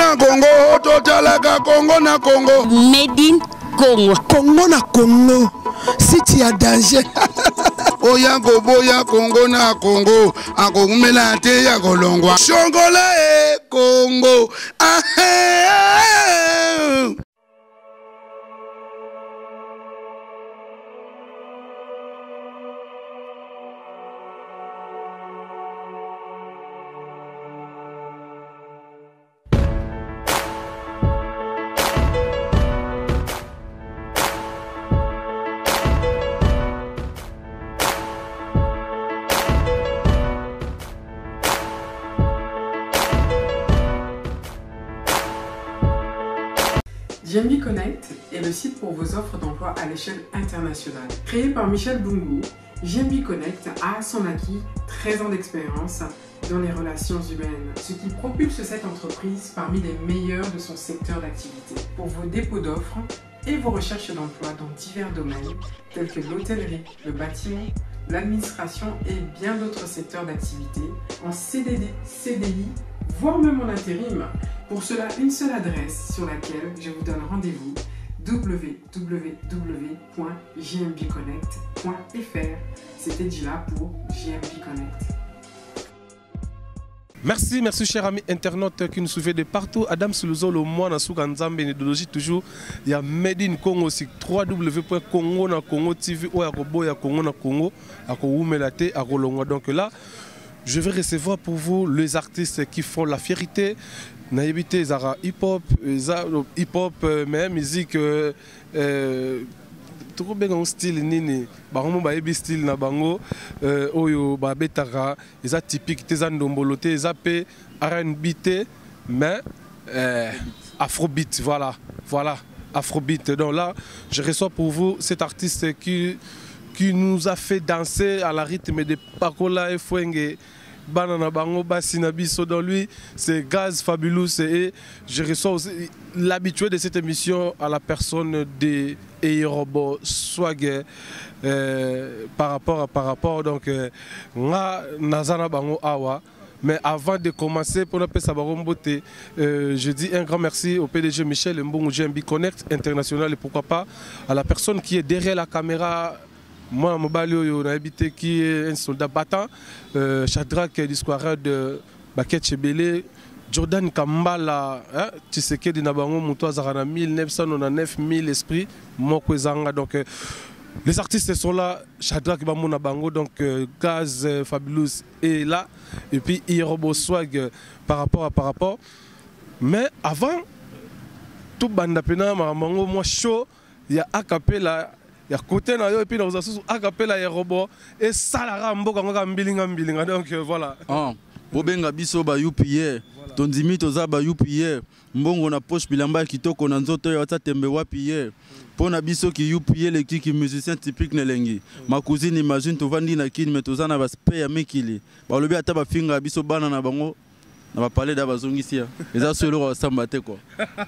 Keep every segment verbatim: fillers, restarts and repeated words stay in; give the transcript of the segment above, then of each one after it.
na Congo, totalaka Congo na Congo. Made in Congo. Congo na Congo. Si tu as danger. Oya boya Congo na Congo. Akomela te ya kolongwa. Shongola e Congo. Ah, eh, eh. J M B Connect est le site pour vos offres d'emploi à l'échelle internationale. Créé par Michel Bungu, J M B Connect a à son acquis treize ans d'expérience dans les relations humaines, ce qui propulse cette entreprise parmi les meilleures de son secteur d'activité. Pour vos dépôts d'offres et vos recherches d'emploi dans divers domaines tels que l'hôtellerie, le bâtiment, l'administration et bien d'autres secteurs d'activité en C D D, C D I, voire même en intérim. Pour cela, une seule adresse sur laquelle je vous donne rendez-vous, w w w point j m b connect point f r. C'était Dila pour J M B Connect. Merci, merci chers amis internautes qui nous suivent de partout. Adam Suluzolo, moi, dans Soukanzambe, Nédologie, toujours. Il y a Made in Congo aussi, w w w point congo na congo t v, ou à Roboya Congo na Congo, à Koumelate, à Rolonga. Donc là, je vais recevoir pour vous les artistes qui font la fierté. Naïbité, Zara hip-hop, hip-hop, mais musique. Trop bien en style nini bango ba ebi style na bango oyo ba betara eza typique teza ndombolote eza pe R and B mais afrobeat, voilà voilà afrobeat. Donc là je reçois pour vous cet artiste qui qui nous a fait danser à la rythme de Pakola et Fwenge Banana Bango Basinabiso. Dans lui c'est Gaz Fabulous et je reçois aussi l'habitué de cette émission à la personne de Eyerobo Swag euh, par rapport à par rapport donc nga nazana bango awa. Mais avant de commencer, pour ne pas savoir beauté, euh, je dis un grand merci au P D G Michel Mbongo J M B Connect International et pourquoi pas à la personne qui est derrière la caméra. Moi, Mobalio, habité qui est un soldat battant, euh, Shadrach Disquara de Baket Chebele, Jordan Kambala, hein, tu sais que Dinabango Moutoua Zarana mille neuf cent quatre-vingt-dix-neuf mille esprits, Mokwezanga. Donc, euh, les artistes sont là, Shadrach Bamouna Bango, donc euh, Gaz euh, Fabulous est là, et puis Irobo Swag euh, par rapport à par rapport. Mais avant, tout Bandapena, Mamango, moi chaud, il y a Acapella. Il y a côté na yo et puis dans os akapela ya robot et salara mboka ngoka mbilinga mbilinga donc voilà. Ah, bobenga biso ba U P A. Tondimi toza ba U P A. Mbongo na poche bilamba kitoko na nzoto ya tembe wapi ye. Pona biso ki U P A le ki musicien typique nelengi. Ma cousine imagine to vandi na kin mais toza na ba spare ya mekili. Ba lobi ata ba finga biso bana na bango. On va parler d'Abazongisia. Et ça, c'est le roi Sambaté quoi.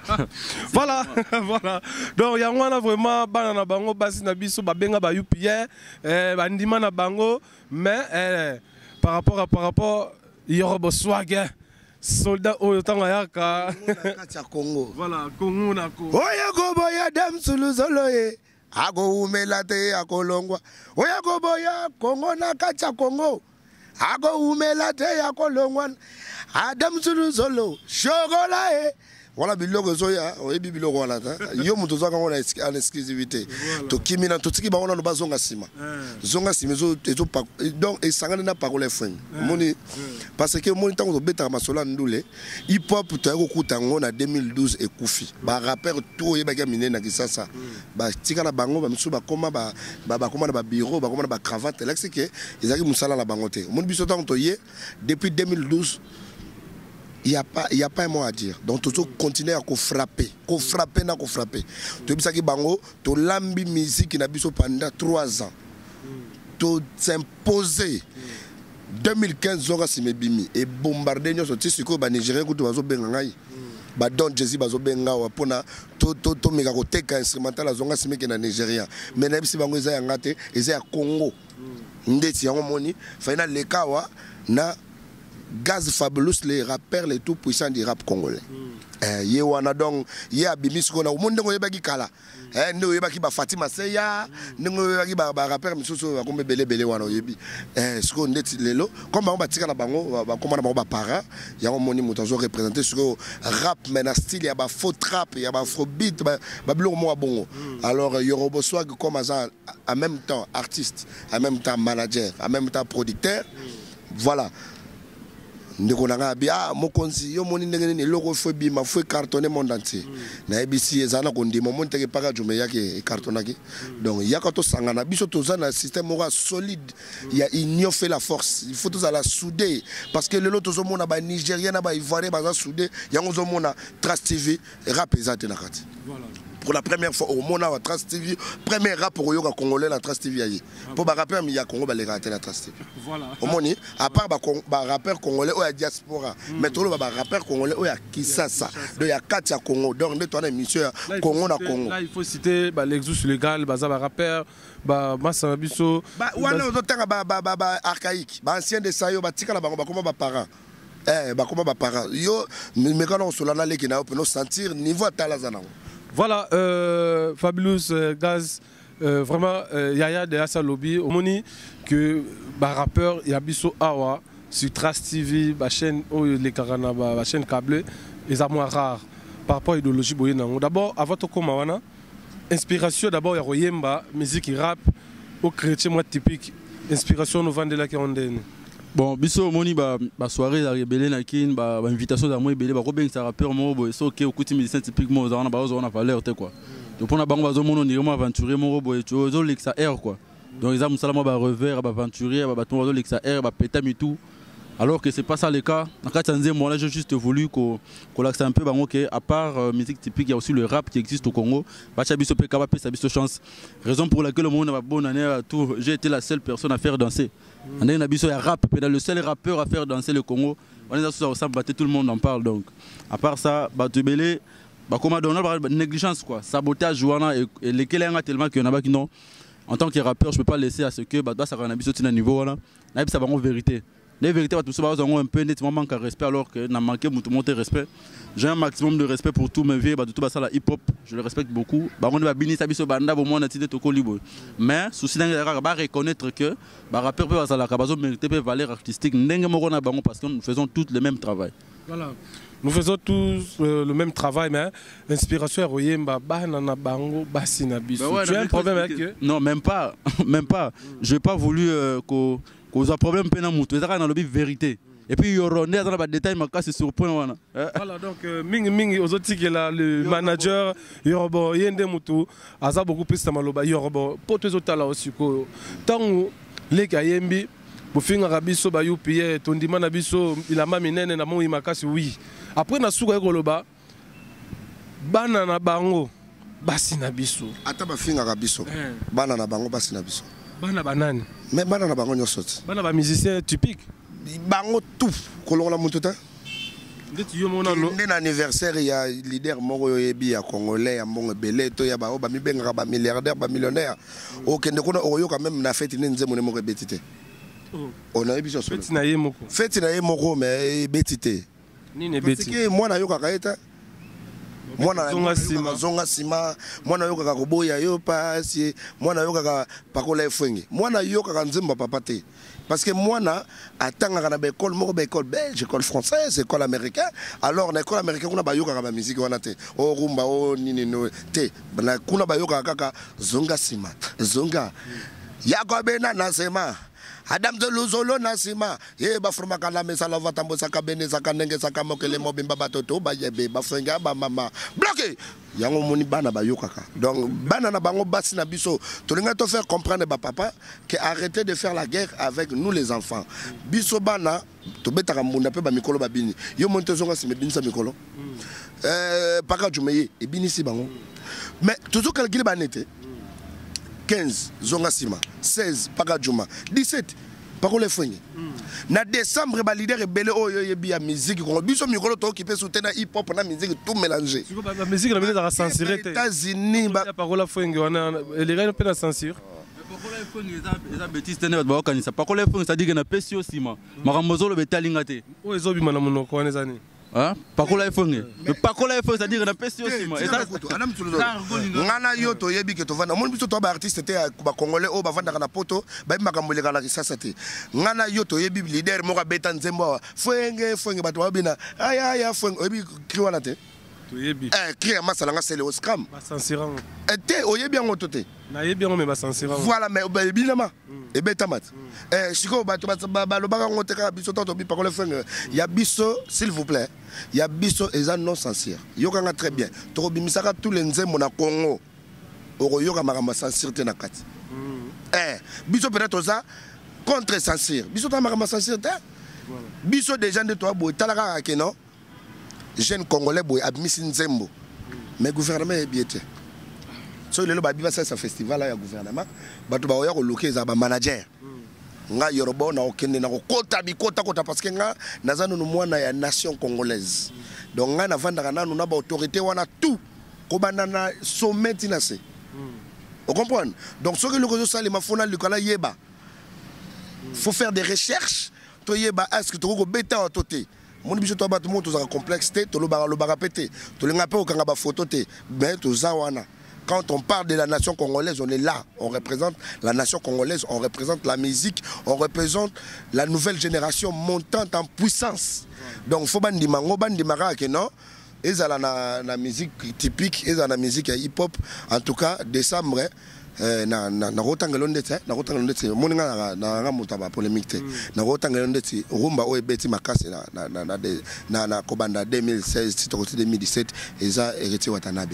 Voilà, voilà. Donc, il y a vraiment banana bango, basi na biso, babenga ba U P A, bandima na bango, mais par rapport à par rapport, il y aura beau swag, soldat au temps à yaka. Congo. Voilà, Congo na Congo. Oya go boya dam suluzoloye. Ago umelate akolongwa. Oya go boya Congo na kacha Congo. Ago umelate akolongwa. Adam Suluzolo, Shogola e. Voilà biloko zoya, oyebi biloko wana ta. Yo mutu zaka ngona en exclusivité. To kimina to tiki ba wana no bazonga sima. Zonga sima zo ezo pa donc e sangana na parole fin. Moni parce que moni tango to beta masola ndule, hip hop to yako kuta ngona deux mille douze e kufi. Ba rappeur to yeba ka minena na kisasa. Ba tika na bango ba misu ba koma ba ba koma na ba bureau, ba koma na ba cravate. Là c'est que ezaki musala la bangote. Moni biso tango to ye depuis deux mille douze. Il n'y a pas, il y a pas un mot à dire. Donc, tout continuer à frapper, à frapper, à frapper. Tu sais que bango, tu lambi musique qui n'a pas pendant trois ans. Tu s'imposer. deux mille quinze, Zonga Simebimi et bombardé nous sorti sur quoi Nigérien que tu vas au Bengangai. Bah Don Jesse bazo benga wa pona to to to mega ko teka instrumental la Zonga Simeke na Nigeria. Mais na bisi bango eza ngate eza ya Congo. Ndeti yango moni final lekawa na Gaz Fabulous, les rappeurs les tout puissants du rap congolais. Eh, ye wana donc ye abimis ko na monde ngo yebaki kala. Eh ndo yebaki ba Fatima Seya, ndo yebaki ba ba rapper misusu ba kombe bele bele wana yebi. Eh siko ndeti lelo comme ba tika na bango ba komana bango ba para, ya moni motazo représenter sur rap mais na style ya ba faux trap, ya ba afrobeat ba ba bilo mo bongo. Alors Yorobo Swag comme en même temps artiste, en même temps manager, en même temps producteur. Voilà. Ndeko nanga bia mokonzi yo moni ndenge ni logo fo bima fo cartonner monde entier na ebisi ezana ko ndimo monte ke paka jume yake cartonaki donc yaka to sangana biso toza na système mora solide ya union fait la force il faut tous à la souder parce que le lot tozo mona ba nigérien na ba ivoirien ba souder yango zo mona Trace T V rap ezate na kati voilà. Pour la première fois au monde à Trace T V, premier rap pour yoga congolais la Trace T V. Pour les rappeurs il y a Congo les rater la Trace T V. Voilà. Au monde à part les rappeurs congolais ou à diaspora, mais tout le rappeurs congolais ou à Kinshasa, de ya Katia Congo, donc de toi monsieur Congo na Congo. Là il faut citer l'exus légal, baza rappeur, ba Massa Bisso. Ba wana autant ba ba ba archaïque, ba ancien de Sayo, ba tika la ba comment ba parents. Eh ba comment ba parents. Yo mais quand on solana les qui na peut nous sentir niveau talazana. Voilà, euh, Fabulous euh, Gaz, euh, vraiment, euh, Yaya de Assa Lobby, au moni que bah, rappeur Yabiso Awa sur Trace T V, la chaîne oh, les Karana, la chaîne câblée, les armoires rares par rapport à l'idéologie boyena. D'abord, avant tout comme wana, inspiration d'abord ya royemba, musique et rap, au chrétien moi typique, inspiration nous vendre la qui on donne. Bon, biso moni ba ba soirée la rebelle na kin ba invitation da moi belé ba ko ben ça rappeur mo bo so OK okuti musicien typique mo za na ba zo na valeur te quoi. Donc pour na bango ba zo mono ni mo aventurer mo bo to zo lexa air quoi. Donc ils a musala mo ba revers ba aventurier ba baton zo lexa air ba pétam et tout. Alors que c'est pas ça le cas. En cas de moi là j'ai juste voulu qu'on qu'on l'accent un peu bah, ok à part euh, musique typique il y a aussi le rap qui existe au Congo. Bacha biso pe kaba pe sa biso chance. Raison pour laquelle le monde a bonne année à tout. J'ai été la seule personne à faire danser. On a biso ya rap pe le seul rappeur à faire danser le Congo. On est ça ça battre tout le monde en parle donc. À part ça Batubele bah comment donner bah, négligence quoi, sabotage wana et, et lesquels a tellement qu'il y en a qui non. En tant que rappeur, je peux pas laisser à ce que bah ça rend biso tina niveau là. Na ça va en vérité. La vérité, tout ça, on a un peu nettement manque de respect alors que n'a manqué de respect. J'ai un maximum de respect pour tous mes vieux, bah, tout ça la hip hop, je le respecte beaucoup. Bah on va bini sabiso banda au moins natide toko libo. Mais souci d'un va reconnaître que bah rappeur peut avoir la cabazo mériter peut valeur artistique n'engue moko na bango parce que nous faisons tous le même travail. Voilà. Nous faisons tous euh, le même travail, mais l'inspiration est royemba, banana bango, basina biso. Tu as un problème avec eux? Non, même pas, même pas. Je n'ai pas voulu euh, qu'on qu un problème pénal moutou. C'est dans le vérité. Et puis il y aura des détails, mais c'est sur le point. Voilà, donc euh, Ming Ming, aux autres qui là, le manager, il y aura Yende Moutou, Aza beaucoup plus de maloba, il y aura pour tous les autres là aussi. Tant que les Kayembi, pour finir Rabiso, Bayou Pierre, Tondima Nabiso, il a mamie nene, na mon imakasi, oui. Après, na souka ekoloba, banana bango, basi na biso. Ata ba finga rabiso. Banana bango basi na biso. Bana banane. Mais banana bango nyosoti. Bana ba musicien typique. Bango tout. Kolonga mututa. Ndeti yo mona lo. Ndena anniversaire ya leader moko yebi ya congolais ya mbongo belé to ya ba o ba mi benga ba milliardaire ba millionnaire. O kende kona oyo quand même na fête nze mone moko betité. On a ebiso solo. Fête na ye moko. Fête na ye moko mais betité. Parce que moi na yoka kaeta moi na zonga sima zonga sima moi na yoka koboya yo pasi moi na yoka pakola efwengi moi na yoka nzimba papa te parce que moi na atanga na école moko ba école belge école française école américaine alors na école américaine kuna ba yoka ba musique wana te o rumba o nini no te na kuna ba yoka kaka zonga sima zonga yakobena na sema Adam de Luzolo Nasima, ye ba forma kala mesala vatambo saka bene saka nenge saka mokele mobimba batoto ba yebe ba fenga ba mama bloqué yango moni bana ba yokaka donc bana na bango basi na biso to linga to faire comprendre ba papa que arrêtez de faire la guerre avec nous les enfants biso bana to betaka munda pe ba mikolo ba bini yo monte zonga sime binisa mikolo euh paka jumeye e binisi bango mais toujours calculer ba nete quinze zonga sima seize pakajuma dix-sept pakole fwenye na décembre ba leader rebelle oyo yebi ya musique ko biso mikolo to occupé soutenir hip hop na musique tout mélanger la musique la musique a censuré États-Unis ba parole fwenye wana les gars pe na censure eza bêtise te nde bato baokanisa pakola efongi c'est-à-dire na pesi yo nsima makambo ozoloba etalinga te oyo ezobima na monoko wana eza nini pakola efongi pakola efongi c'est-à-dire na pesi yo nsima ngana yo toyebi ke tovanda omoni biso toa baartiste te bakongolais oyo bavandaka na poto bayebi makambo eleka na kisasa te ngana yo toyebi lider moko abeta nzembo awa fwenge fwenge bato babina ayaya fwenge oyebi kri wana te toyebi cri ya masala nga sele oscram basansirango te oyebi yango to te nayebi yango me basansirango voilà mais ebinama ebetama te sikoyo bato balobaka yango te kaka biso tanto bipakole fwenge ya biso s'il vous plaît ya biso eza non sincère yokanga très bien tokobimisaka tous les nzembo na Congo okoyoka makambo sincère te na kati biso peut-être oza contre sincère biso ta makambo sincère te biso déjà nde toa boye tala kaka ke non jeune congolais boye abimisi nzembo mais gouvernement eyebi te so lelo babi basalisa festival ya gouvernement bato baoya koluka eza bamanager nga yorobo na okende na kokota bikota kota parce que nga naza nunu mwana ya nation congolaise donc nga navandaka nanu na baautorité wana tout kobanda na sommet tina se on comprend donc soki eloko ezosalema fona likala yeba faut faire des recherches to yeba est-ce que tokokobeta wato te moni biso to bato mo tozaka complexe te tolobaka lobaka pe te tolinga pe okanga bafoto te mais toza wana. Quand on parle de la nation congolaise, on est là. On représente la nation congolaise, on représente la musique, on représente la nouvelle génération montante en puissance. Donc, il faut que mango bandi marake non. Et ça la la musique typique, et ça la musique hip-hop. En tout cas, décembre, na na na rotangelonde te, na rotangelonde te. Moninga na na mutaba polémique te. Na rotangelonde te. Rumba o ebeti makase na na na na na na kobanda deux mille seize, deux mille dix-sept, et ça héritier Watanabe.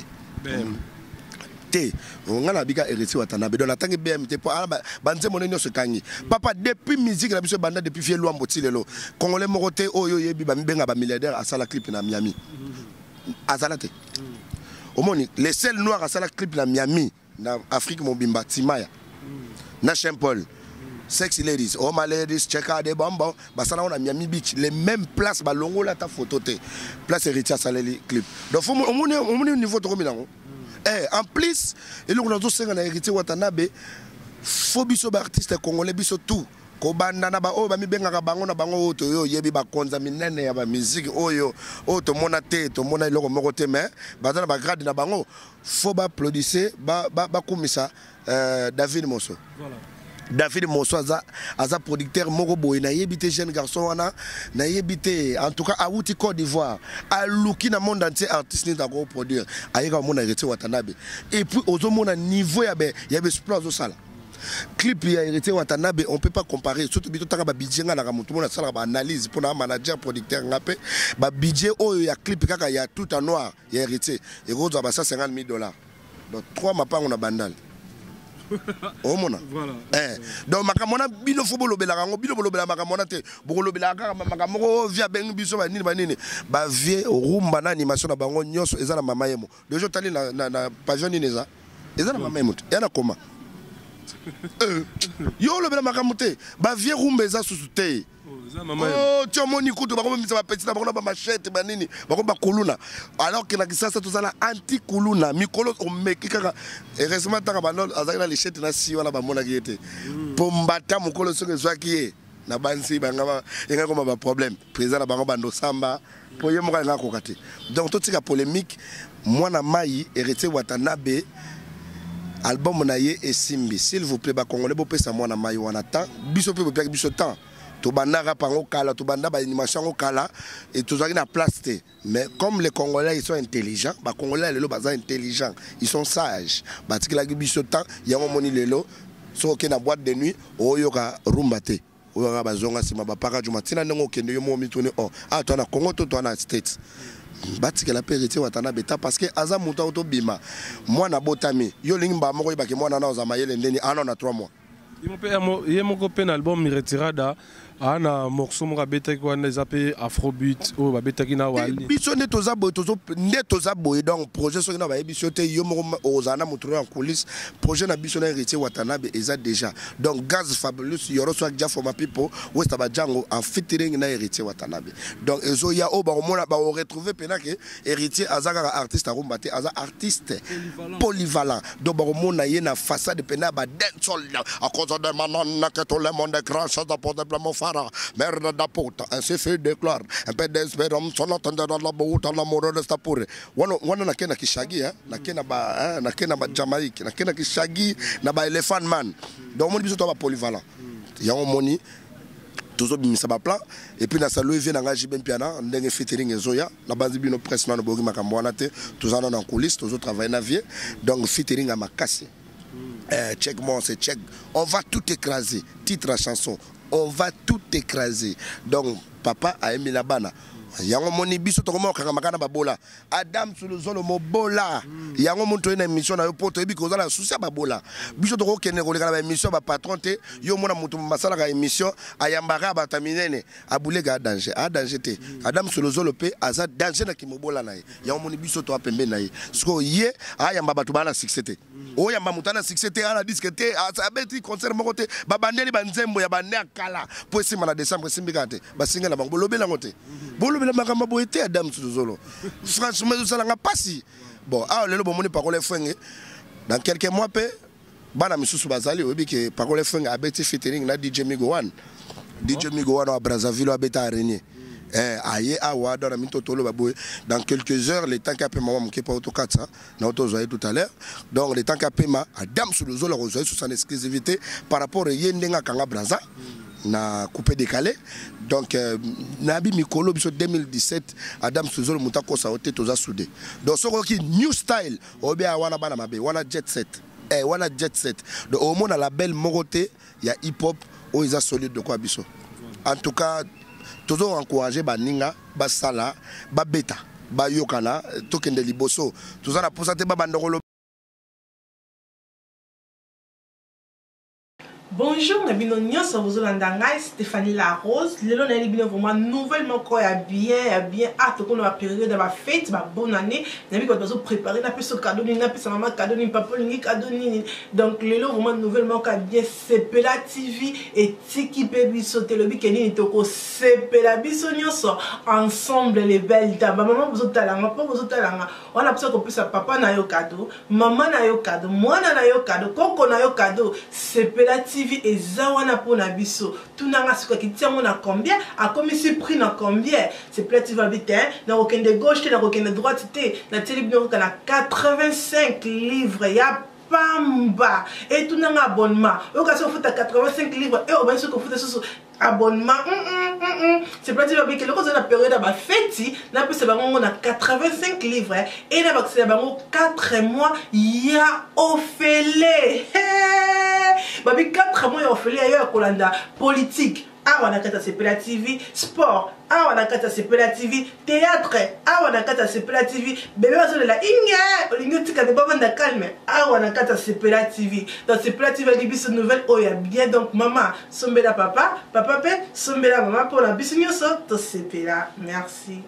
On a biga héritier Watanabe donc natangi B M T pour banze monenyo se kangi papa depuis musique la biso banda depuis vie Luambo Tilelo congolais moroté oyo yebi ba mbenga ba milliardaire asala clip na Miami azalate omoni les seuls noirs asala clip na Miami na Afrique mobimba Timaya na Saint Paul Sexy Ladies, oh my ladies, check out the bonbons. Basana on a Miami Beach, les mêmes places, bah longo la ta photo te, place héritier Saleli clip. Donc faut on on on au niveau trop minant. Eh, en plus, et là on a tous un héritier Watanabe, faut biso artiste congolais biso tout. Kobanda na ba o ba mi benga ka bango na bango to yo yebi ba konza minene ya ba musique oyo o to mona te to mona iloko moko te mais bazana ba grade na bango faut ba applaudisser ba ba ba komisa euh David Mosso. Voilà. David Mosso aza aza producteur moko boy na yebité jeune garçon wana na yebité en tout cas à Outi Côte d'Ivoire à Luki na monde entier artiste ni dako produire ayeka mona héritier Watanabe et puis ozo mona niveau ya be ya be explosion sala clip ya héritier Watanabe on peut pas comparer surtout bito taka ba budget nga na mutu mona sala ba analyse pour na manager producteur ngapé ba budget oyo ya clip kaka ya tout en noir ya héritier et gozo ba cent cinquante mille dollars donc trois mapango na bandal oh mona voilà eh donc makamona bino fo bolobela kango bino bolobela makamona te bolobela kaka makamoko via bengi biso ba nini ba nini ba vie rumba na animation na bango nyoso eza na mama yemo dejo tali na na page nini eza eza na mama yemo yana koma euh yo lobela makamote ba vie rumba eza susu te oh tu moni kutu ba ko misa ba petit na ba ko ba machette ba nini ba ko ba kuluna alors que na kisasa to zala anti kuluna mikolo o meki kaka heureusement taka ba non azali les chette na si wala ba mona ki ete pombata mukolo soke zwaki na bansi ba ngaba enga ko ba problème président na bango bando samba po yemo ka ngako kati donc to tika polémique mwana mai héritier Watanabe album na ye esimbi s'il vous plaît ba congolais bo pesa mwana mai wana temps biso pe bo peka biso temps to bandaka pango kala to banda ba animation kala et to zaki na place te mais comme les congolais ils sont intelligents ba congolais lelo baza intelligents ils sont sages ba tikila biso temps yango moni lelo so ke na boîte de nuit oyoka rumba te oyoka bazonga sima ba paka juma tina ndongo kende yo mo mitone oh ah to na Congo to to na States batike la héritier Watanabe ta parce que aza muta auto bima moi na botami yo lingi ba moko ibaki moi na na ozamayele ndeni ano na trois mois ye moko pe na album Retirada ana morceau moko abetaki wana eza pe afrobeat oyo babetaki na wali biso nde toza boye nde toza boye donc projet soki na bayebi biso te yo moko ozala na moto en coulisse projet na biso na Héritier Watanabe eza déjà donc Gaz Fabulous yoro so Dia for my people West Abajango en featuring na Héritier Watanabe donc ezo ya o ba omona ba retrouver pena ke Héritier azaka artiste arumba te aza artiste polyvalent donc ba omona ye na façade pena ba dancehall à cause de manana que tout le monde crache dans pour déploiement merde da puta, ainsi fait déclare un peu d'espérance, on attend dans la boue, dans l'amour de sta pure. Wana wana na kena kishagi, na kena ba, na kena ba Jamaïque, na kena kishagi, na ba Elephant Man. Donc mon biso to ba polyvalent. Ya on moni toujours bimisa ba plan et puis na salo vient na J B Piana, ndenge featuring ezoya, na base bino presse na bogi makambo wana te, tous en en coulisses, toujours travailler na vie. Donc featuring à Makasi. Euh, check moi, c'est check. On va tout écraser. Titre à chanson. On va tout écraser. Donc, papa a aimé la bana. Yango moni biso to komo kanga makana babola. Adam Suluzolo mobola. Yango monto ina émission na yo poto ebi ko zala souci babola. Biso to ko kene ko lekala ba émission ba patron te yo mona mutu masala ka émission ayambaka bataminene abulega danger. A danger te. Adam Suluzolo pe aza danger na kimobola na ye. Yango moni biso to apembe na ye. Sko ye ayamba batu bana succès te. O yamba mutana succès te ala disquete abeti concert moko te babandeli banzembo ya bande akala po sima na décembre simbikate basinga na bango lobela ngote. Bolo la makamba boité Adam Suluzolo. Franchement, ça n'a pas si. Bon, ah, le bon moni parole fenge. Dans quelques mois, pe, bana misusu bazali, obi que parole fenge a beti featuring na D J Migowan. D J Migowan à Brazzaville a beta Araignée. Eh, aïe, awa, dans la minute tolo baboé. Dans quelques heures, les temps qu'a payé maman, qui est pas auto quatre ça, n'a auto zoé tout à l'heure. Donc, les temps qu'a payé ma, Adam Suluzolo a rejoint sous son exclusivité par rapport à Yendenga Kanga Brazza. Na coupé décalé donc euh, nabi mikolo biso deux mille dix-sept Adam Suluzolo mutako sa ote toza soudé donc soko ki new style obia wana bana mabe wana jet set eh wana jet set donc au moins la belle moroté ya hip hop o isa solide de quoi biso en tout cas toujours encourager baninga basala ba beta ba yokana tokende liboso toza na posate ba bandokolo. Bonjour, Nabino Nyos, vous avez Stéphanie Larose. Le long est vraiment nouvellement quoi bien bien hâte qu'on a période de la fête, ma bonne année. Nabi quand vous préparer na peu cadeau ni na peu sa maman cadeau ni papa ni cadeau ni. Donc le long vraiment nouvellement quoi bien Sepela T V et Tiki Baby sauter le week-end ni toko Sepela biso nyos ensemble les belles dames. Maman vous talanga, papa vous talanga. On a besoin qu'on puisse papa na yo cadeau, maman na yo cadeau, moi na yo cadeau, koko na yo cadeau. Sepela T V et zawana pour nabiso tout n'a pas qui tient mon à combien à comme ici prix na combien c'est plate va vite hein n'a aucun de gauche n'a aucun de droite na télévision qu'on a quatre-vingt-cinq livres ya pamba et tout n'a un abonnement au cas où faut à quatre-vingt-cinq livres et au bien sûr qu'on faut sur abonnement c'est plate va vite que le cause de la période à ma fête n'a plus c'est on a quatre-vingt-cinq livres et n'a pas c'est quatre mois ya Ophélie babi quatre mois ya Ophélie ailleurs Kolanda politique ah on a kata Sepela T V sport ah on a kata Sepela T V théâtre ah on a kata Sepela T V bébé bazo de la inge olingo tika de bavanda calme ah on a kata Sepela T V dans Sepela T V libi ce nouvelle oh ya bien donc maman sombela papa papa pe sombela maman pour la bisinyo so to Sepela merci.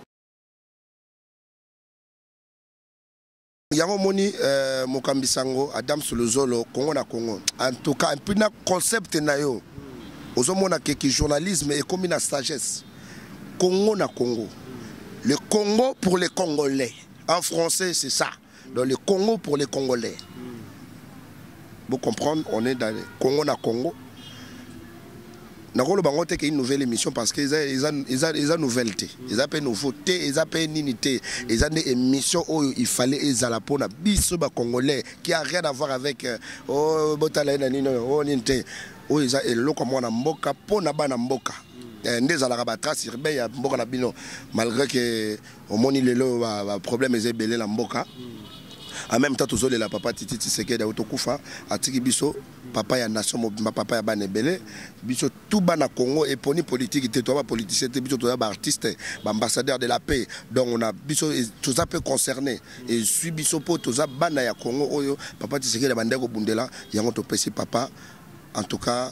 Yango moni euh, mokambisango Adam Suluzolo Congo na Congo en tout cas un peu na concept na yo ozomona ke ki journalisme est comme une sagesse Congo na Congo le Congo pour les Congolais en français c'est ça donc le Congo pour les Congolais vous comprenez on est dans le Congo na Congo nakolo bango te ke une nouvelle émission parce que ils a ils a ils a ils a nouveauté ils a pas nouveauté ils a pas ninité ils a des émissions où il fallait ezala pona biso ba congolais qui a rien à voir avec oh botala na nino oh ninte oh ils a eloko mona mboka pona bana mboka ndezala ba trace urbaine ya mboka na bino malgré que au moni lelo ba problème ezebele la mboka. En même temps, tous les la papa Titi Tshisekedi autokufa atiki biso papa ya nation mobimba papa ya banebele biso tout bana Congo et poni politique te toi politicien te biso toi ba artiste ba ambassadeur de la paix donc on a biso tous ça peut concerner et suis biso po tous bana ya Congo oyo papa Tshisekedi bandeko bundela yango to pesi papa En tout cas,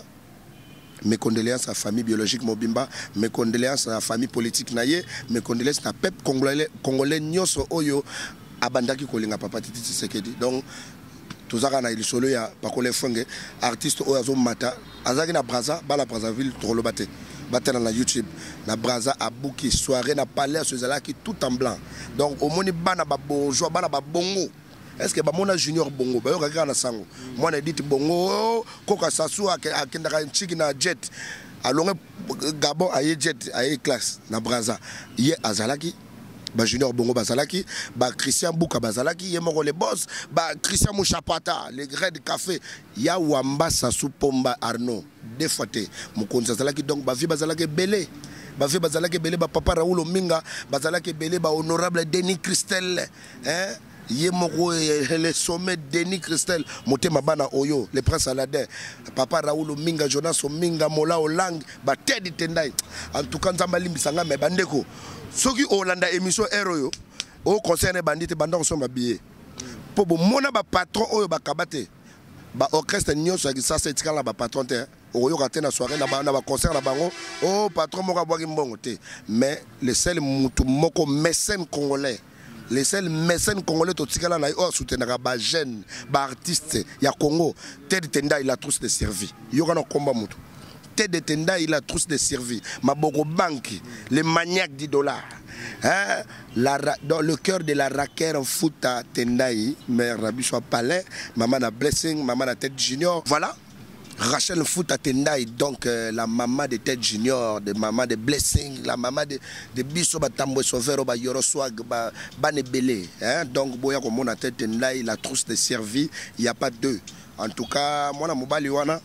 mes condoléances à la famille biologique Mobimba, mes condoléances à la famille politique Naye, mes condoléances à peuple congolais, congolais Nyoso Oyo, Abandaki Kolinga Papa Titi Tshisekedi. Donc, tout ça, il y a des artistes Oyazo Mata, Azaki na Braza, Bala Brazzaville, Trolobate. Battre dans la YouTube, na Braza Abouki, soirée, na palais, ce qui tout en blanc. Donc, au moins, bana ba bourgeois, bana ba bongo. Est-ce que mon junior bongo, bah yo regarde na sango. Moi na dit bongo, koka sasu a kendaka nchiki na jet. Alonge Gabon aye jet, aye classe na Braza. Yé azalaki. Ba junior bongo bazalaki, ba Christian Bouka bazalaki, yé moko les boss, ba Christian Mouchapata, les grains de café, ya Wamba Sassou Pomba Arnaud, défaté, Moukonza bazalaki donc ba vie bazalaki belé, ba vie bazalaki belé, ba papa Raoul Ominga, bazalaki belé, ba honorable Denis Christel, hein, yé moko le sommet Denis Christel, Motema Bana Oyo, le prince Aladin, papa Raoul Ominga, Jonas Ominga, Mola Olang, ba Teddy Tendai, en tout cas Nzamba Limbisanga me bandeko. Ceux qui ont la émission Héros, au concerne bandit et bandits sont habillés. Pour mon patron, au bakabate, ba orchestre nyo so ça c'est quand la patron te, au yo raté na soirée na na concert na bango, oh patron mo ka boire mbongo te. Mais les seuls mutu moko mécène congolais, les seuls mécènes congolais to tikala na yo soutenir ba jeune, ba artiste ya Congo, Ted Tenda il a tous de servi. Yo kana combat mutu. De Tenda, il a tous de servi. Mabogo Banki, les maniaques du dollar. Hein? La, dans le cœur de la raquette en foot à Tendai, mère Rabichou Palais, maman a Blessing, maman a Tête Junior. Voilà. Rachel foot à Tendai, donc euh, la maman de Tête Junior, de maman de Blessing, la maman de, de Bisso Batambo Sauveur, ba Yoroswag, ba Banebele. Hein? Donc, Boya comme on a Tête Tendai, il a tous de servi, il n'y a pas deux. En tout cas, moi, je suis Wana.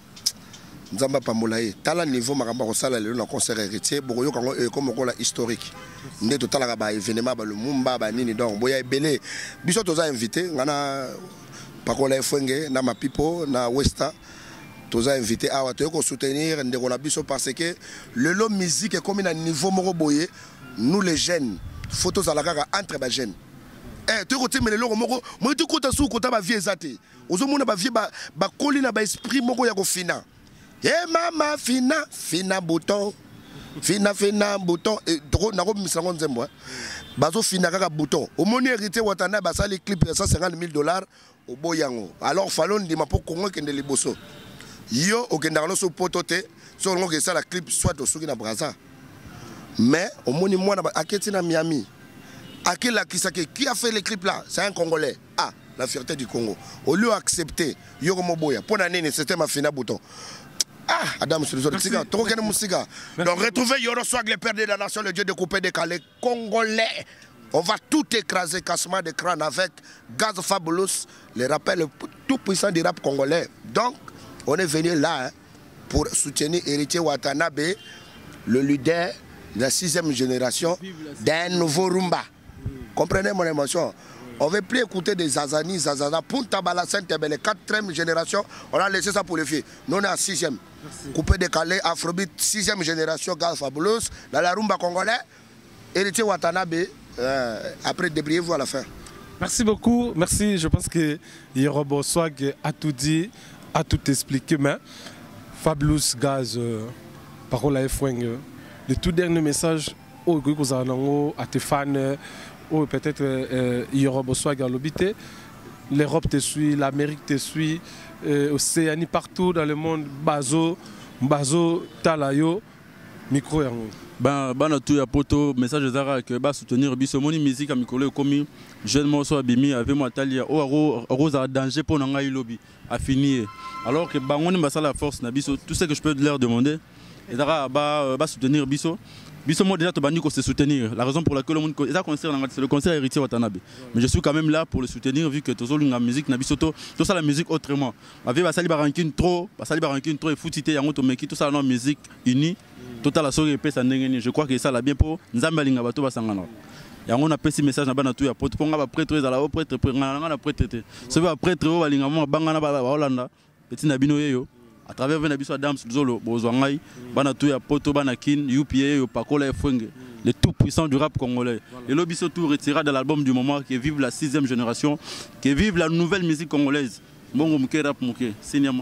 Nzamba Pamolaye, tala niveau makamba ko sala le concert héritier boyo kango comme ko la historique ndé total ka ba événement ba le mumba ba nini donc boya ebele biso toza invité ngana pakola fwenge na mapipo na Westa toza invité awa to ko soutenir ndé ko na biso parce que le lo musique est comme na niveau moko boye nous les jeunes photos à la kaka entre ba jeunes eh to ko timele lo moko mo to ko ta sou ko ta ba vie ezate ozo mona ba vie ba ba koli na ba esprit moko ya ko fina. Eh mama fina fina bouton fina fina bouton et trop na ko misango nzembo bazo fina kaka bouton au moni hérité watana basali clip cent cinquante mille dollars au boyango alors falon ndima po Congo kende liboso yo okenda no so potote so ngo ke sala clip soit au suki na Braza mais au moni mwana aketi na Miami akela kisake qui a fait les clips là c'est un Congolais ah la fierté du Congo au lieu accepter yo comme boya pour nani c'était ma fina bouton. Ah, Adam sur les autres. Donc, retrouvez Yoroswag, le père de la nation, le dieu de couper des calés congolais. On va tout écraser, cassement de crâne avec Gaz Fabulous, le rappel le tout puissant du rap congolais. Donc, on est venu là hein, pour soutenir Héritier Watanabe, le leader de la sixième génération d'un nouveau rumba. Comprenez mon émotion. On ne veut plus écouter des Zazani, Zazana, Punta Balassène, la quatrième génération. On a laissé ça pour les filles. Nous, on est à sixième. Coupé décalé, Afrobeat, sixième génération, Gaz Fabulous, dans la rumba congolais, Héritier Watanabe, euh, après débrouillez-vous à la fin. Merci beaucoup, merci. Je pense que Yorobo Swag a tout dit, a tout expliqué. Mais Fabulous, Gaz, euh, parole à Efoueng, le tout dernier message, au Goukouzanango, à tes fans, ou peut-être euh, Yorobo Swag à l'obité, l'Europe te suit, l'Amérique te suit, euh, Océanie, partout dans le monde, Bazo, Bazo, Talayo, micro yango. Ben, ben tout ya poto message zara que ba soutenir biso moni musique à micro comme jeune morceau abimi avec moi Talia o aro rose à danger pour nanga ilobi à finir alors que ba on ba la force na biso tout ce que je peux leur demander et zara ba ba soutenir biso. Biso moi déjà Tobani se soutenir. La raison pour laquelle le monde c'est le concert Héritier Watanabe. Mais je suis quand même là pour le soutenir vu que tout la musique na bisoto tout ça la musique autrement. Ma vie va sali barankine trop, va sali barankine trop et foutité yango to meki tout ça la musique unie. Total la soirée pesa ndengeni. Je crois que ça la bien pour nzamba linga bato basangana. Yango na pesi message na bana tout ya pote ponga ba prêtre za la prêtre ngana na prêtre te. Ce va prêtre o balinga mo bangana ba Hollanda. Petit na bino yeyo. À travers Venabiso Adams, Zolo, Bozwangai, Banatouya, Poto, Banakin, U P A, Pakola et Fwenge, les tout puissants du rap congolais. Et l'Obiso tout retiré de l'album du moment qui vive la sixième génération, qui vive la nouvelle musique congolaise. Bon, Mouké rap Mouké, Sinyama.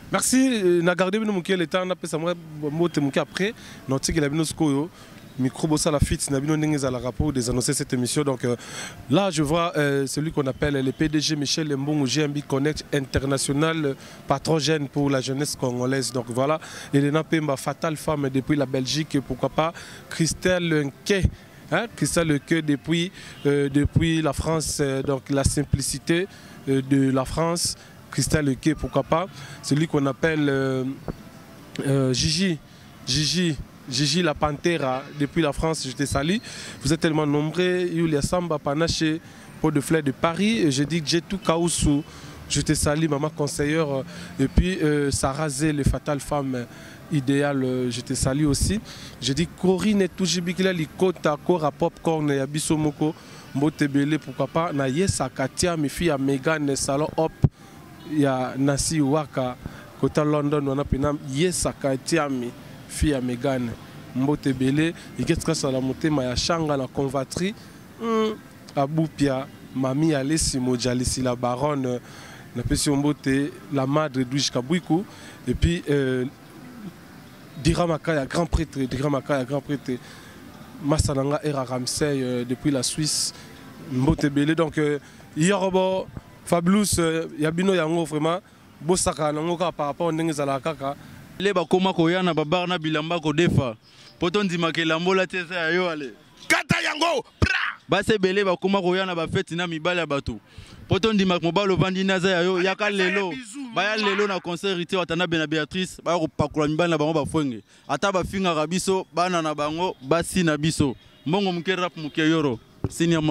Merci. Na gardé bino muké le temps na pesa moi mote muké après. Noti que la bino skoyo. Micro bossa la fit na bino ndenge za la rapport des annoncer cette émission. Donc euh, là je vois euh, celui qu'on appelle le P D G Michel Mbongo G M B Connect International, euh, patrogène pour la jeunesse congolaise. Donc voilà, Elena Pemba, fatale femme depuis la Belgique, pourquoi pas Christelle Nkey. Hein, Christelle Nkey depuis, euh, depuis la France, euh, donc la simplicité euh, de la France. Christelle Nkey, pourquoi pas. Celui qu'on appelle euh, euh, Gigi, Gigi, Gigi la Panthera, depuis la France, je te salue. Vous êtes tellement nombreux. Yulia Samba Panaché, Pot de Fleurs de Paris. Et je dis que j'ai tout Kaoussou. Je te salue, maman conseillère. Et puis euh, Sarah Zé, les fatales femmes idéales, je te salue aussi. Je dis Corinne Toujibikila, Likota, Kora Popcorn, Yabiso Moko, Mbotebele, pourquoi pas. Na Yesa Katia, mes filles à Megan, Salon Hop. Il y a Nasi Waka, côté London, on a pénam, Yesa Kaitiami, fille à Megan, Mbote Bele, et qu'est-ce que ça la montée, Maya Changa, la convatrie, à Boupia, Mami Alessimo, Jalisi, la baronne, la personne Mbote, la madre d'Ouij Kabouikou, et puis euh, Diramakaya, grand prêtre, Diramakaya, grand prêtre, Massananga Era Ramsey, euh, depuis la Suisse, Mbote Bele, donc, euh, hier, bon, Fabulous, Yabino Yango vraiment, Bosaka Nangoka par rapport à Nengezala Kaka. Les Bakoma Koyana, Babarna Bilamba Kodefa, Poton Dimakelambo la Tessa Yoale. Kata Yango, pra! Basse Bele Bakoma Koyana, Bafetina Mibala Bato. Poton Dimak Mobalo Vandina Zayo, Yaka Lelo, Baya Lelo na concert rité Watana Bena Béatrice, Baro Pakula Mibana Bango Bafuenge. Ataba Finga Rabiso, Banana Bango, Basi Nabiso. Mongo Mkerap Mukeyoro, Sinyama.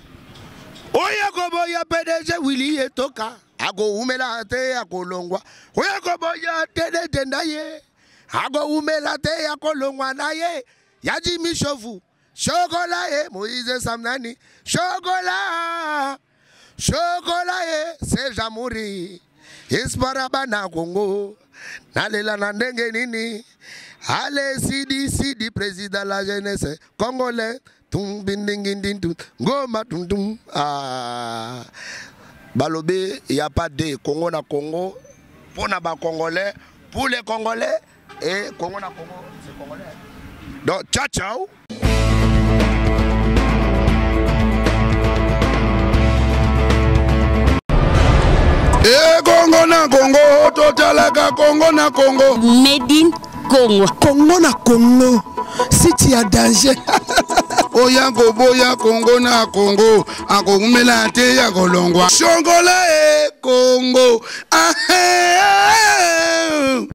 Oya koboya P D G Willy etoka ago umela te akolongwa oya koboya tede tendaye ago umela te akolongwa naye yaji mishofu shokola ye Moïse Samnani shokola shokola ye Sejamuri isparabana Congo nalela na ndenge nini ale sidi sidi président la jeunesse congolais tum bindingindin tum ngoma tum tum ah Balobé il y a pas de Congo na Congo pour na ba congolais pour les congolais et Congo na Congo c'est congolais donc ciao ciao. Eh Congo na Congo totalaka Congo na Congo Made in Congo. Congo na Congo si tu as danger. Oya koboya Congo na Congo akokumela te ya kolongwa Shongola e Congo ah, eh, eh, eh.